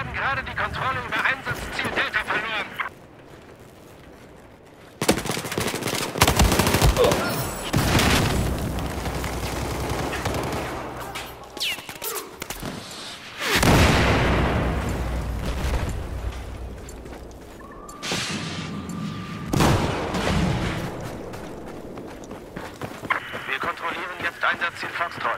haben gerade die Kontrolle über Einsatzziel Delta verloren. Wir kontrollieren jetzt Einsatzziel Foxtrot.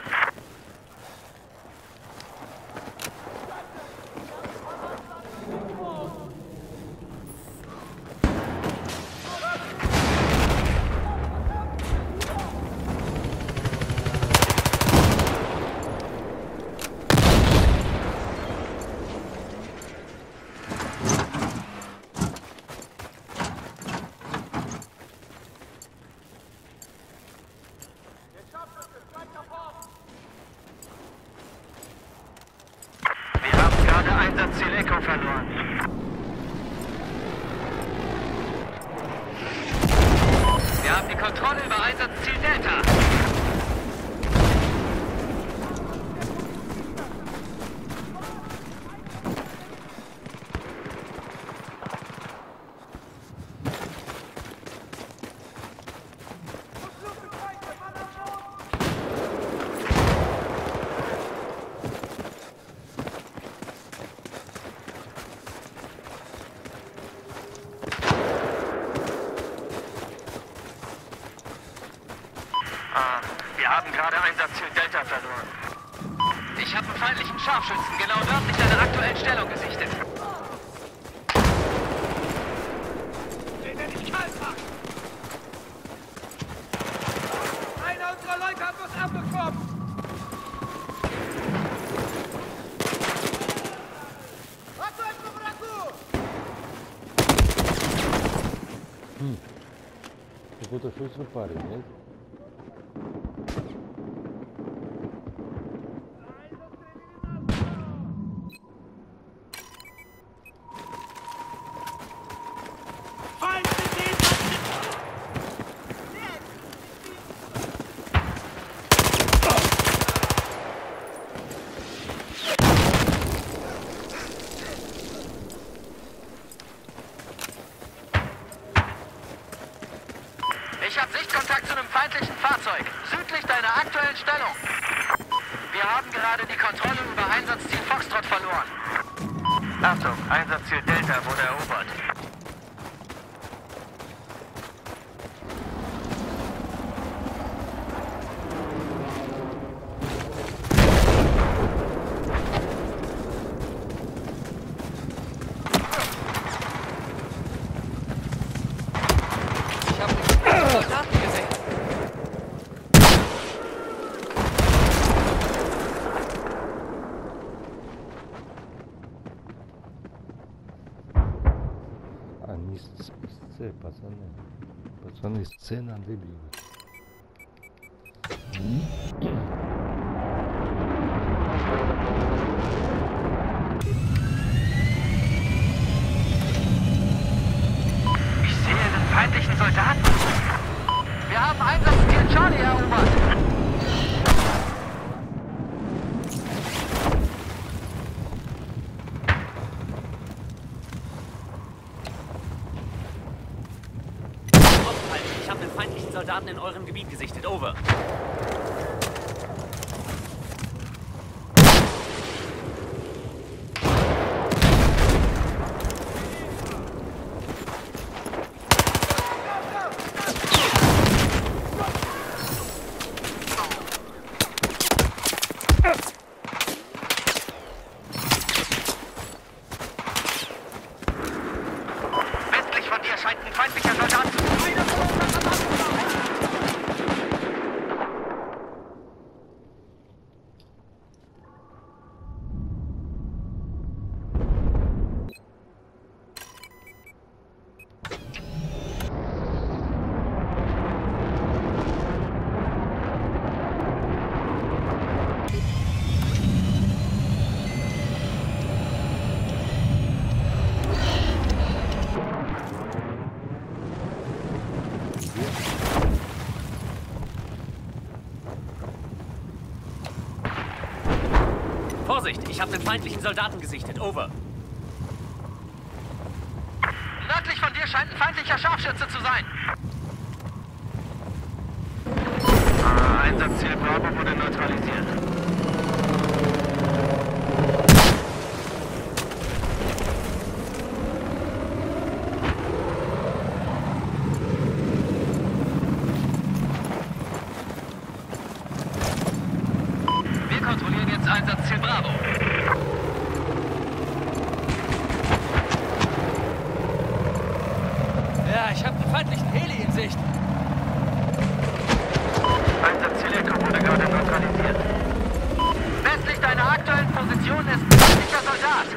Wir haben gerade Einsatzziel Echo verloren. Wir haben die Kontrolle über Einsatzziel Delta. Wir haben gerade Einsatzziel Delta verloren. Ich habe einen feindlichen Scharfschützen genau nördlich deiner aktuellen Stellung gesichtet. Den er nicht kalt macht! Einer unserer Leute hat was abbekommen! Какой-то шустрый парень, нет? Ich habe Sichtkontakt zu einem feindlichen Fahrzeug, südlich deiner aktuellen Stellung. Wir haben gerade die Kontrolle über Einsatzziel Foxtrot verloren. Achtung, Einsatzziel Delta wurde erobert. Они с С, пацаны. Пацаны с С надо бегать. Ich sehe einen feindlichen Soldaten. Wir haben Einsatzziel Charlie erobert. Ich habe einen feindlichen Soldaten in eurem Gebiet gesichtet. Over. Westlich von dir scheint ein feindlicher Soldat zu sein. Vorsicht, ich habe den feindlichen Soldaten gesichtet. Over. Nördlich von dir scheint ein feindlicher Scharfschütze zu sein. Einsatzziel Bravo wurde neutralisiert. Wir kontrollieren jetzt Einsatzziel Bravo. Ja, ich habe einen feindlichen Heli in Sicht. Einsatzziel Echo wurde gerade neutralisiert. Westlich deiner aktuellen Position ist ein feindlicher Soldat.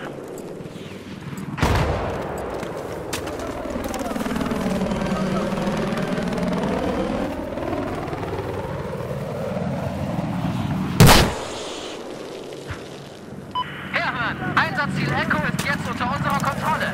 Herhören! Einsatzziel Echo ist jetzt unter unserer Kontrolle.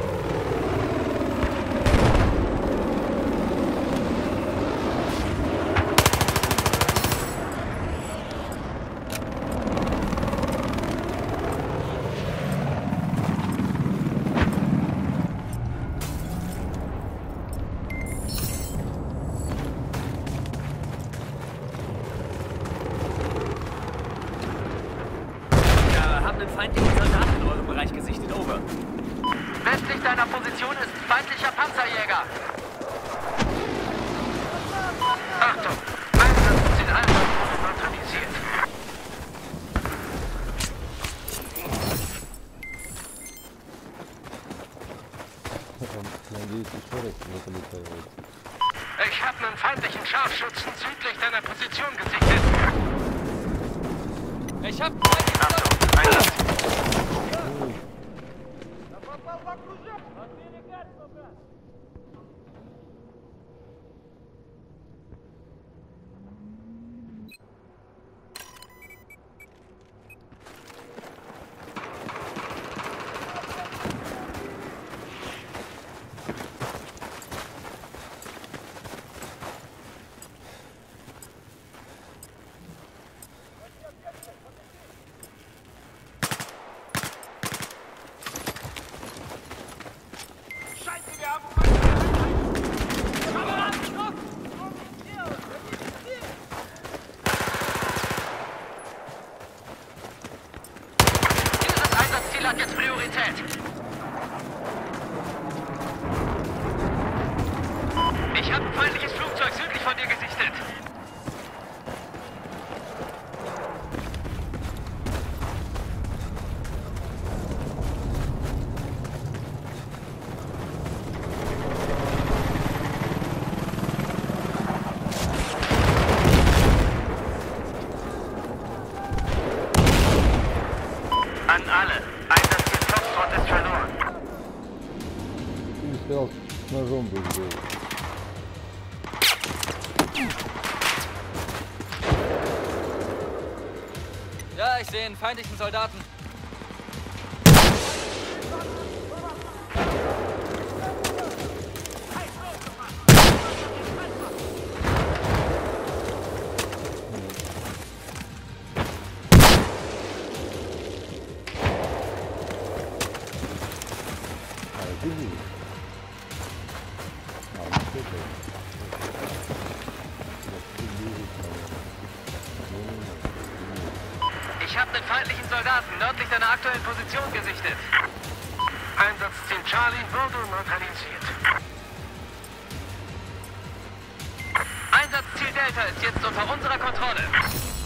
Einen feindlichen Soldaten in eurem Bereich gesichtet, over. Westlich deiner Position ist ein feindlicher Panzerjäger. Achtung! Einsatzziel Alpha wurde neutralisiert. Ich habe einen feindlichen Scharfschützen südlich deiner Position gesichtet. Ich hab... Achtung! Einsatz! Hat jetzt Priorität. Ich habe ein feindliches Flugzeug südlich von dir gesichtet. An alle. Einsatzziel Foxtrot ist verloren. Ты стоял с ножом бы сделал. Ja, ich sehe einen feindlichen Soldaten. Ich habe einen feindlichen Soldaten nördlich deiner aktuellen Position gesichtet. Einsatzziel Charlie wurde neutralisiert. Einsatzziel Delta ist jetzt unter unserer Kontrolle.